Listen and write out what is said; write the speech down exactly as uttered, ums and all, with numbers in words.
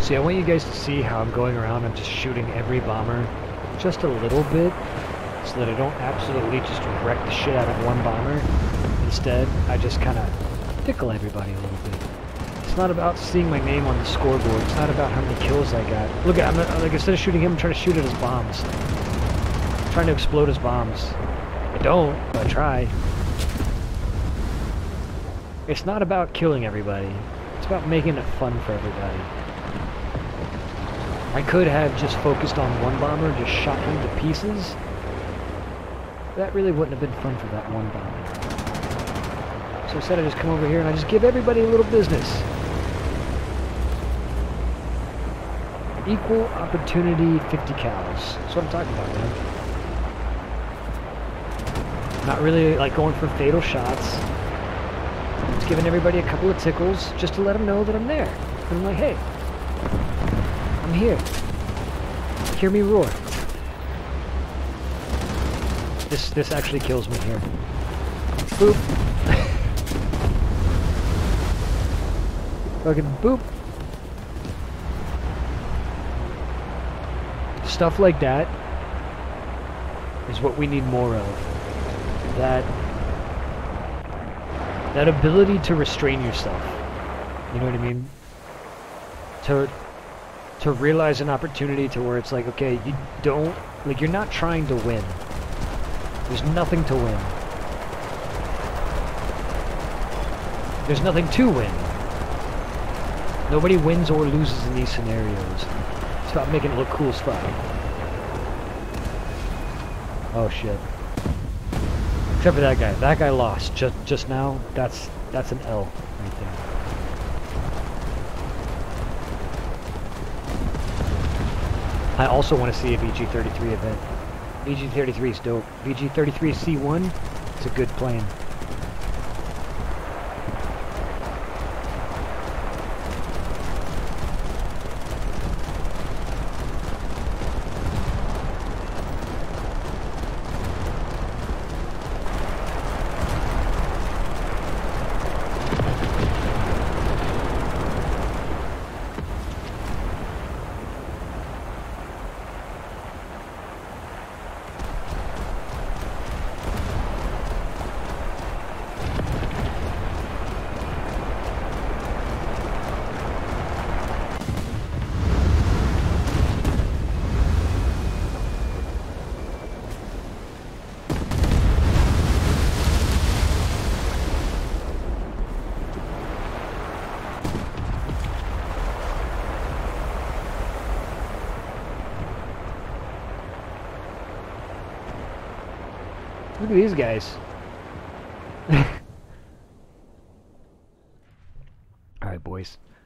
See, I want you guys to see how I'm going around. I'm just shooting every bomber just a little bit so that I don't absolutely just wreck the shit out of one bomber. Instead, I just kind of tickle everybody a little bit. It's not about seeing my name on the scoreboard. It's not about how many kills I got. Look, I'm not, like, instead of shooting him, I'm trying to shoot at his bombs. I'm trying to explode his bombs. I don't, but I try. It's not about killing everybody. It's about making it fun for everybody. I could have just focused on one bomber, just shot him to pieces. That really wouldn't have been fun for that one bomber. So instead I just come over here and I just give everybody a little business. Equal opportunity fifty cals. That's what I'm talking about, man. Not really like going for fatal shots. Just giving everybody a couple of tickles just to let them know that I'm there. And I'm like, hey, I'm here. Hear me roar. This this actually kills me here. Boop. Fucking boop. Stuff like that is what we need more of. That that ability to restrain yourself. You know what I mean? To to realize an opportunity to where it's like, okay, you don't, like, you're not trying to win. There's nothing to win. There's nothing to win. Nobody wins or loses in these scenarios. It's about making it look cool as fuck. Oh shit. Except for that guy. That guy lost just just now. That's that's an L right there. I also want to see a V G thirty-three event. V G thirty-three is dope. V G thirty-three C one, it's a good plane. Look at these guys. Alright, boys.